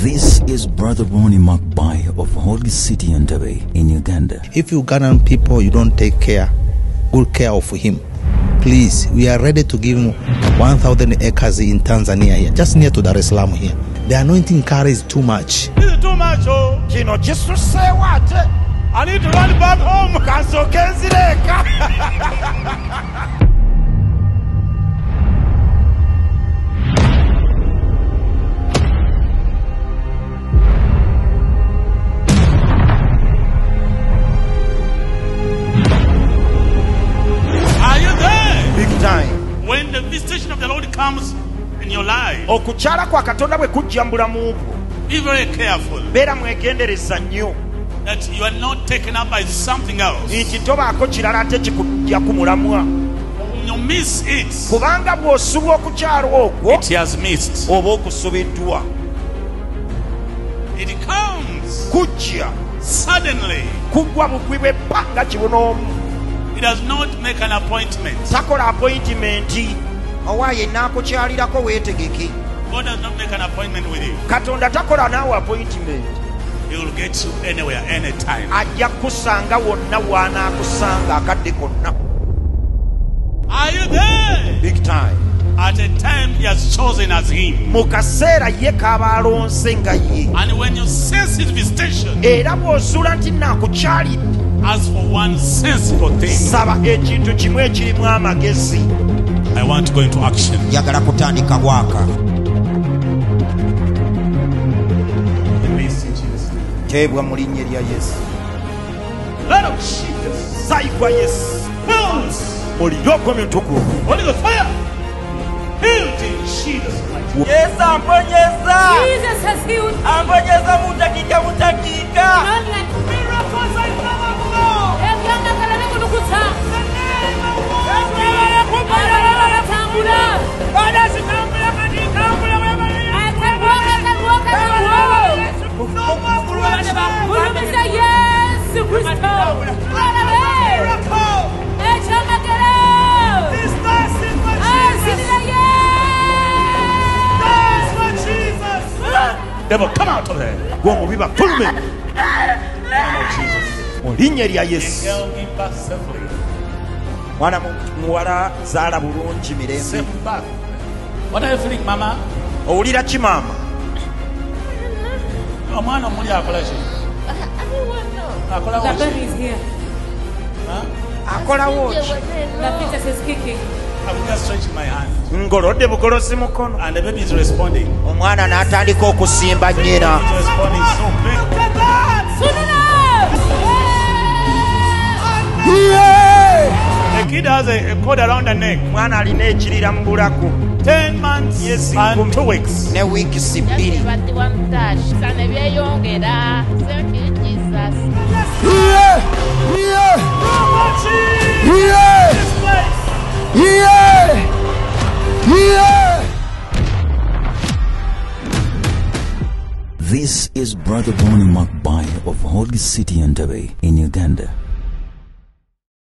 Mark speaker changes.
Speaker 1: This is Brother Ronnie Makabai of Holy City Entebbe in Uganda.
Speaker 2: If Ugandan people, you don't take good care of him, please, we are ready to give him 1,000 acres in Tanzania here, just near to Dar es Salaam here. The anointing carries too much.
Speaker 3: This is too much, oh. Kino, just to say what? I need to run back home. Are you there? Big time. When the visitation of the Lord comes in your life, be very careful that you are not taken up by something else. You miss it. It has missed. It comes suddenly. It does not make an appointment. God does not make an appointment with you. He will get you anywhere, anytime. Are you there?
Speaker 4: Big time.
Speaker 3: At a time he has chosen as him. And when you sense his visitation, ask for one sensible thing. I want to go into action. Let us Holy Ghost fire! Healed in Jesus' mighty name.
Speaker 5: Yes,
Speaker 6: Jesus has healed.
Speaker 5: None like
Speaker 6: miracles I never know.
Speaker 3: Devil, come out of there. Go river, pull me. Jesus. Girl, give back safely. Safe back. What are you feeling, Mama? No, man, no money.
Speaker 6: The baby is here.
Speaker 3: Huh?
Speaker 6: The fetus is kicking.
Speaker 3: I'm just stretching my hand. And the baby is responding. It's responding so big. The kid has a cord around the neck. 10 months and 2 weeks.
Speaker 1: This is Brother Ronnie Makabai of Holy City Entebbe in Uganda.